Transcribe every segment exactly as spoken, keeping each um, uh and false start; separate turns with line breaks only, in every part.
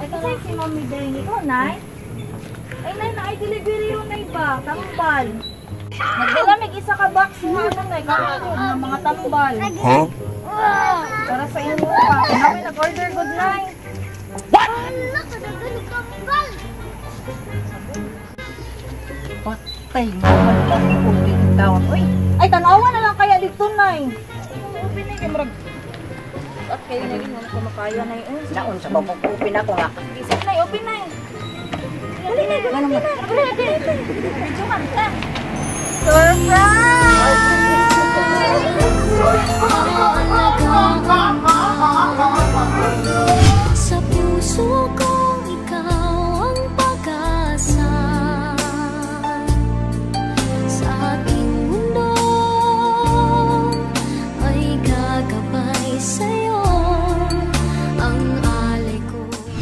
Ito na si Mami Deng. Ikaw, Nay? Ay, Nay, na-delivery yung Nay ba? Tambal. Nagdala may isa ka box ng ano, Nay, kakakod ng mga tambal.
Huh?
Para sa inyo pa. Kami nag-order good, Nay.
Ala, kadagaling kambal.
Patay, naman lang yung ulit down. Uy, ay, tanawa na lang kaya dito, Nay. Open na yung marag. At kayo na rin, ano kumakaya na yun.
Naon sa papag-upin ako nga.
Isip, Nay, open na yun. Dali na, dali na. Dali na. Medyo kanta.
Sa puso kong ikaw ang pag-asa. Sa ating mundo ay gagabay sa'yo ang alay ko.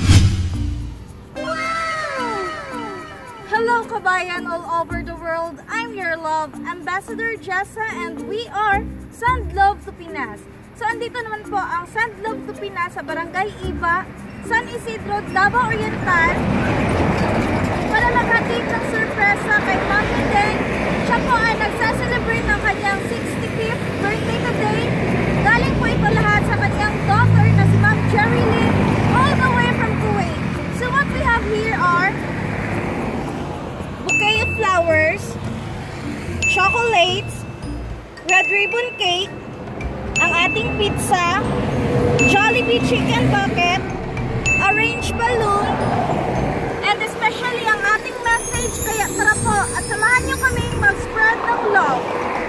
Hello, kabayan all over the world. I'm your love ambassador Jessa, and we are Send Love to Pinas. So andito naman po ang Send Love to Pinas sa Barangay Iba, San Isidro, Davao Oriental, para maghatid ng sorpresa kay Mami Deng. Siya po ay nagsa-celebrate ng kanyang sixty-fifth birthday today. Galing po ito lahat sa kanyang daughter na si Ma'am Cherry Lynn, all the way from Kuwait. So what we have here are bouquet of flowers, chocolates, red ribbon cake, ang ating pizza, Jollibee chicken bucket, arranged balloon, and especially ang ating message. Kaya tara po at samahan nyo kaming mag-spread ng love.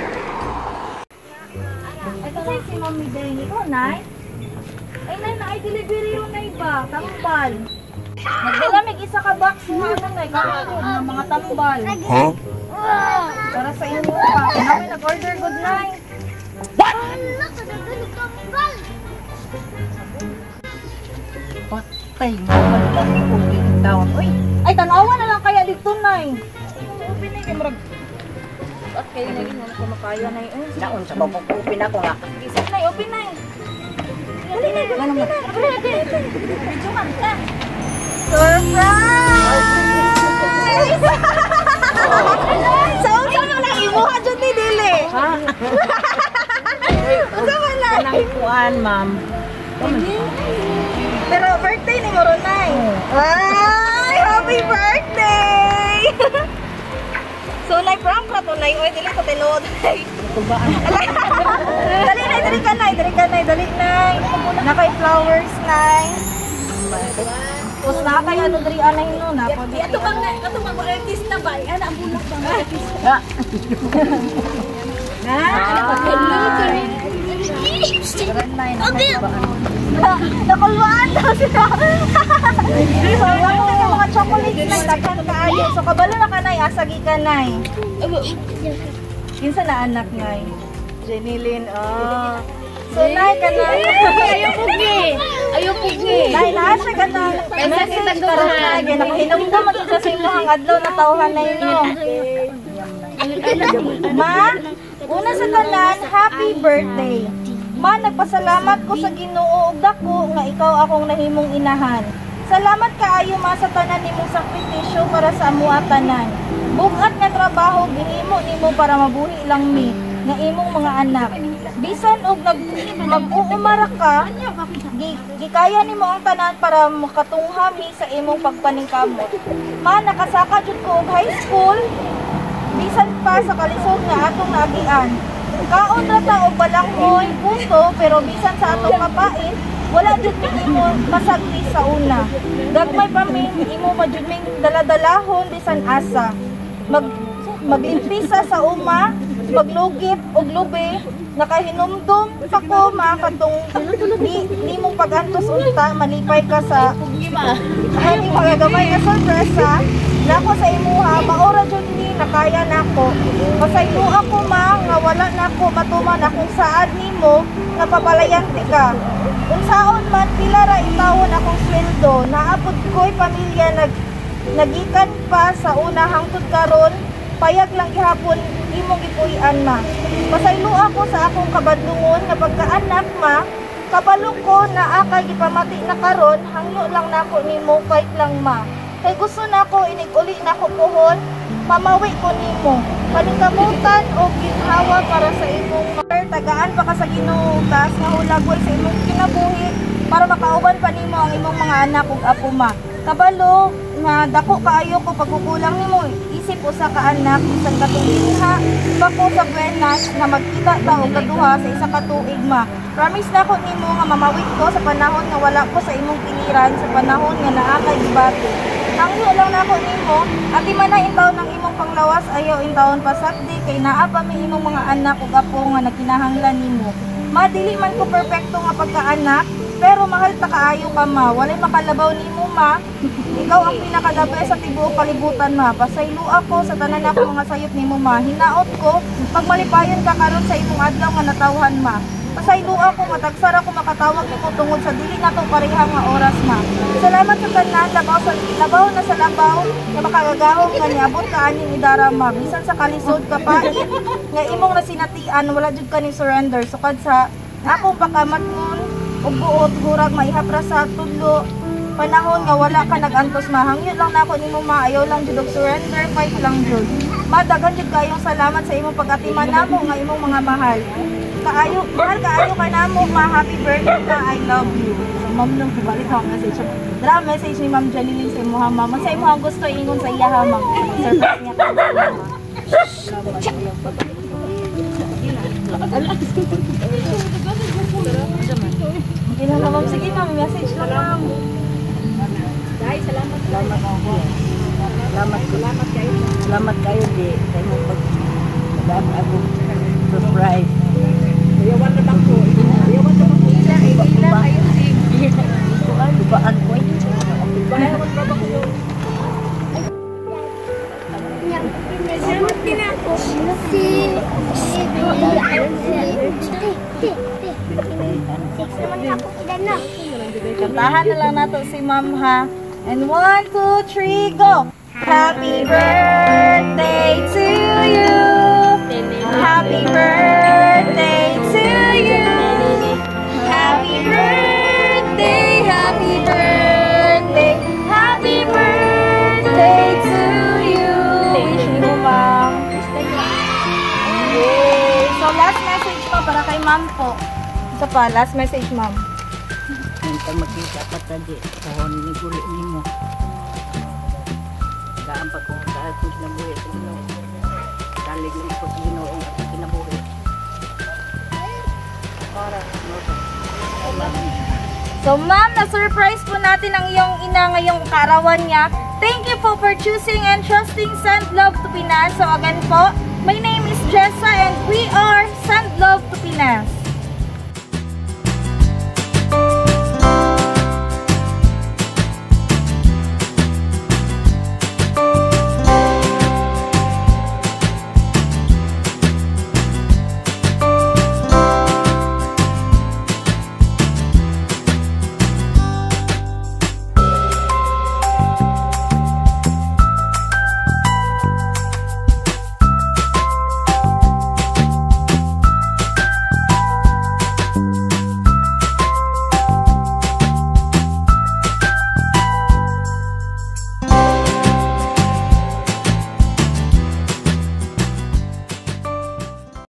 Ito na si Mami Deng. Ikaw, Nay? Ay, Nay, na-delivery yung Nay ba? Tambal. Nagdala may isa ka box ng ano, Nay, kakakod ng mga tambal.
Huh?
Para sa inyo pa. Kami nag-order good, Nay.
Ala, kadagaling kambal.
Patay, naman lang yung ulit down. Uy, ay, tanawa na lang kaya dito, Nay. Open na yung marag. At kayo na rin, ano kumakaya na yun.
Naon sa papag-upin ako nga.
Isip, Nay, open na yun. Dali na, dali na. Medyo kanta. Surprise! So, saan mo lang imuha dyan ni Dili?
Ha?
Saan mo lang?
Nangikuan, ma'am.
Pero birthday ni Moronay. Ay, happy birthday! So, nai-prank na to, Nay. Oy, dili ko tinuod, Nay. Dali, Nay, dali ka, Nay. Dali ka, Nay. Dali, Nay. Nakay flowers, Nay. Tapos na kay ano diri anay no na pag ito bang ito bang artist na ba ana ang bulak bang artist na okay nakulwaan daw siya so ano yung mga chocolates na daghan kaayo so kabalo na kanay asagi kanay kinsa na anak ngay Jenilyn ah so nay kanay ayo pugi ayo pugi nay nasa kanay message karon na gyud hinumdum mo sa imong adlaw na tawhan na ino ma una sa tanan happy birthday ma nagpasalamat ko sa Ginoo ug dako nga ikaw akong nahimong inahan. Salamat kaayo ma sa tanan nimong sakripisyo para sa amuha tanan. Bugat nga trabaho gihimo nimo para mabuhi lang mi nga imong mga anak. Bisan og nag mag-uumara ka, gi, gikaya nimo ang tanan para makatungha mi sa imong pagpaningkamot. Ma nakasaka jud ko og high school. Bisan pa sa kalisod nga atong naagian. Kaon ra ta og balanghoy, puso, pero bisan sa atong kapait, wala jud imo masagli sa una. Gagmay pa mi imo majud ming daladalahon bisan asa. Mag maglimpisa sa uma, maglugip og lubi, nakahinumdum pa ko makatong ni nimo pagantos unta malipay ka sa ani magagamay nga sorpresa nako sa imuha maora jud ni nakaya nako pasaylo ako ma nga wala nako matuman akong saad nimo nga papalayanti ka unsaon man pila ra itawon akong sweldo naabot ko'y pamilya nag nagikan pa sa una hangtod karon payag lang gihapon imong gipuy-an ma pasaylo ako sa akong kabadlungon nga pagkaanak ma Kabalo ko na akay gipamati na karon, hangyo lang nako nimo fight lang ma. Kay gusto nako inig-uli nako puhon, mamawi ko nimo. Paningkamutan o ginhawa para sa imong tagaan pa ka sa Ginoo tas nga hulagway sa imong kinabuhi para makauban pa nimo ang imong mga anak ug apo ma. Kabalo nga dako kaayo ko pagkukulang nimo isip usa ka anak bisan katuliha bako sa buenas na magkita ta og kaduha sa isa ka tuig ma. Promise na ko nimo nga mamawit ko sa panahon nga wala ko sa imong piliran sa panahon nga naa kay gibati. Hangyo lang nako nimo at di man na intawon ang imong panglawas ayaw intawon pa sakdi kay naa pa mi imong mga anak ug apo nga nagkinahanglan nimo. Madili man ko perpekto nga pagkaanak pero mahal ta kaayo ka ma. Walay makalabaw nimo ma. Ikaw ang pinakadabe sa tibuok kalibutan ma. Pasaylo ako sa tanan ako mga sayop nimo ma. Hinaot ko pag malipayon ka karon sa imong adlaw nga natawhan ma. Pasaylo ako matagsara ko makatawag nimo tungod sa dili nato pareha nga oras ma. Salamat sa tanan labaw sa labaw na sa labaw nga makagagahom nga niabot ka aning idarama bisan sa kalisod ka pait nga imong nasinatian wala jud ka ni surrender sukad sa akong pakamatngon ug buot hurag maihapra sa tudlo panahon nga wala ka nagantos mahangyo lang nako nimo maayaw lang jud og surrender fight lang jud. Madagan jud kayong salamat sa imong pag-atiman namo nga imong mga mahal. Kaayo, mahal kaayo ka namo ma. Happy birthday na, I love you. So, ma'am nang gibalik ha message. Dra message ni Ma'am Jalilin sa imo ha ma'am. Sa imo ang gusto ingon sa iya ha ma'am. Surprise niya ka. Okay na ma'am. Sige ma'am, message lang ma'am.
Dahil salamat. Salamat ako. Salamat, salamat kayo. Salamat kayo di. Sa imong pag-daan ako. Surprise. Ayawan naman ko. Ayawan naman ko. Ila, ila kayo si. Lubaan ko. Lubaan ko ba ko yun?
Salamat din ako. Si... Si... Six naman ako ilan na.
Kantahan na lang nato si ma'am ha. And one, two, three, go! Happy birthday to you! Happy birthday to you! Happy birthday, happy birthday, happy birthday to you! Wish mo ma'am. Yay! So last message po para kay ma'am po. Isa pa, last message ma'am.
Minta magkita pa tadi. Kahon ni gulo ni mo. Daan pa ko. Daan ko kinabuhi sa Ginoo. Dalig lang ko sa Ginoo ang aking kinabuhi. Para.
So ma'am, na-surprise po natin ang iyong ina ngayong kaarawan niya. Thank you po for choosing and trusting Send Love to Pinas. So again po, my name is Jessa and we are Send Love to Pinas.